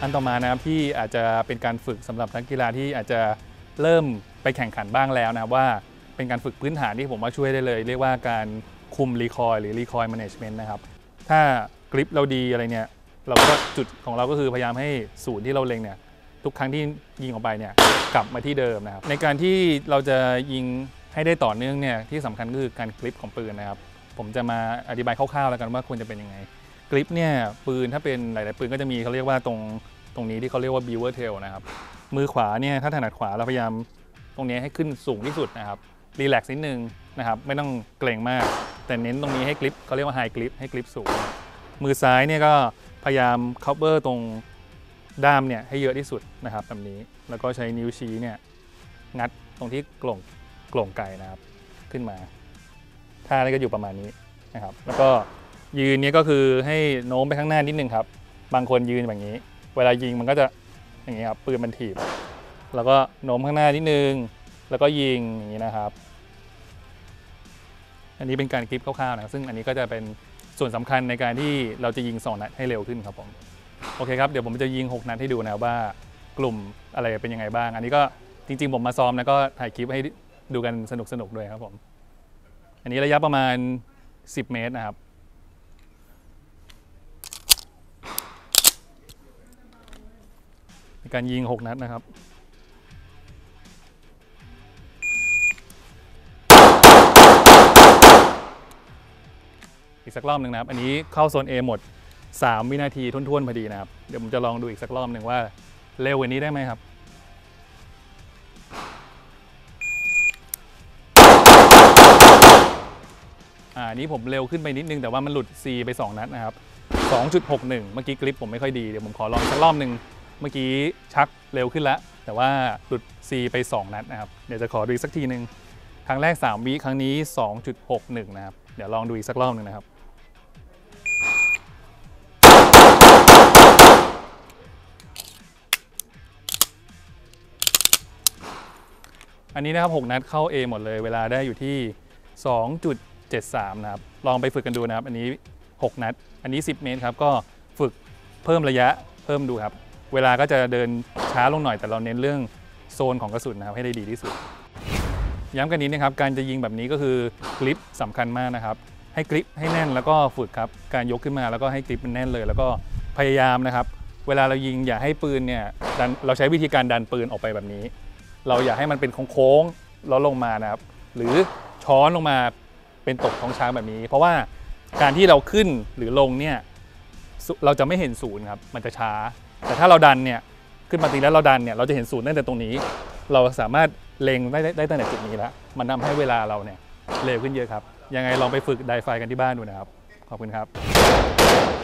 อันต่อมานะครับที่อาจจะเป็นการฝึกสำหรับนักกีฬาที่อาจจะเริ่มไปแข่งขันบ้างแล้วนะครับว่าเป็นการฝึกพื้นฐานที่ผมว่าช่วยได้เลยเรียกว่าการคุมรีคอยล์หรือรีคอยล์แมネจเมนต์นะครับถ้ากริปเราดีอะไรเนี่ยเราก็จุดของเราก็คือพยายามให้ศูนย์ที่เราเล็งเนี่ยทุกครั้งที่ยิงออกไปเนี่ยกลับมาที่เดิมนะครับในการที่เราจะยิงให้ได้ต่อเนื่องเนี่ยที่สำคัญก็คือการกริปของปืนนะครับผมจะมาอธิบายคร่าวๆแล้วกันว่าควรจะเป็นยังไงกริปเนี่ยปืนถ้าเป็นหลายๆปืนก็จะมีเขาเรียกว่าตรงนี้ที่เขาเรียกว่า beaver tail นะครับมือขวาเนี่ยถ้าถนัดขวาเราพยายามตรงนี้ให้ขึ้นสูงที่สุดนะครับรีแลกซ์นิดนึงนะครับไม่ต้องเกรงมากแต่เน้นตรงนี้ให้กริปเขาเรียกว่าไฮกริปให้กริปสูงมือซ้ายเนี่ยก็พยายาม cover ตรงด้ามเนี่ยให้เยอะที่สุดนะครับแบบนี้แล้วก็ใช้นิ้วชี้เนี่ยงัดตรงที่กล่งไก่นะครับขึ้นมาท่านี้ก็อยู่ประมาณนี้นะครับแล้วก็ยืนเนี่ยก็คือให้โน้มไปข้างหน้านิดนึงครับบางคนยืนแบบนี้เวลายิงมันก็จะอย่างนี้ครับปืนมันถีบแล้วก็โน้มข้างหน้านิดนึงแล้วก็ยิงอย่างนี้นะครับอันนี้เป็นการกริปคร่าวๆนะซึ่งอันนี้ก็จะเป็นส่วนสำคัญในการที่เราจะยิง2 นัดให้เร็วขึ้นครับผมโอเคครับเดี๋ยวผมจะยิง6 นัดให้ดูนะว่ากลุ่มอะไรเป็นยังไงบ้างอันนี้ก็จริงๆผมมาซ้อมแล้วก็ถ่ายคลิปให้ดูกันสนุกด้วยครับผมอันนี้ระยะประมาณ10 เมตรนะครับในการยิง6 นัดนะครับอีกสักรอบหนึ่งนะครับอันนี้เข้าโซน A หมด3 วินาทีทุ่นๆพอดีนะครับเดี๋ยวผมจะลองดูอีกสักรอบหนึ่งว่าเร็วกว่านี้ได้ไหมครับอันนี้ผมเร็วขึ้นไปนิดนึงแต่ว่ามันหลุด C ไป2 นัดนะครับ 2.61 เมื่อกี้กริปผมไม่ค่อยดีเดี๋ยวผมขอลองสักรอบหนึ่งเมื่อกี้ชักเร็วขึ้นแล้วแต่ว่าหลุด C ไป2 นัดนะครับเดี๋ยวจะขอดูอีกสักทีหนึ่งครั้งแรก3 วิครั้งนี้ 2.61 นะครับเดี๋ยวลองดูอีกสักรอบหนึ่งนะครับอันนี้นะครับ6 นัดเข้า A หมดเลยเวลาได้อยู่ที่ 2.73 นะครับลองไปฝึกกันดูนะครับอันนี้6 นัดอันนี้10 เมตรครับก็ฝึกเพิ่มระยะเพิ่มดูครับเวลาก็จะเดินช้าลงหน่อยแต่เราเน้นเรื่องโซนของกระสุนนะครับให้ได้ดีที่สุดย้ำกันนี้นะครับการจะยิงแบบนี้ก็คือกริปสำคัญมากนะครับให้กริปให้แน่นแล้วก็ฝึกครับการยกขึ้นมาแล้วก็ให้กริปมันแน่นเลยแล้วก็พยายามนะครับเวลาเรายิงอย่าให้ปืนเนี่ยเราใช้วิธีการดันปืนออกไปแบบนี้เราอย่าให้มันเป็นโค้งๆแล้วลงมานะครับหรือช้อนลงมาเป็นตกท้องช้างแบบนี้เพราะว่าการที่เราขึ้นหรือลงเนี่ยเราจะไม่เห็นศูนย์ครับมันจะช้าแต่ถ้าเราดันเนี่ยขึ้นมาตีแล้วเราดันเนี่ยเราจะเห็นศูนย์ตั้งแต่ตรงนี้เราสามารถเล็งได้ตั้งแต่จุดนี้แล้วมันทำให้เวลาเราเนี่ยเร็วขึ้นเยอะครับยังไงลองไปฝึกไดไฟกันที่บ้านดูนะครับขอบคุณครับ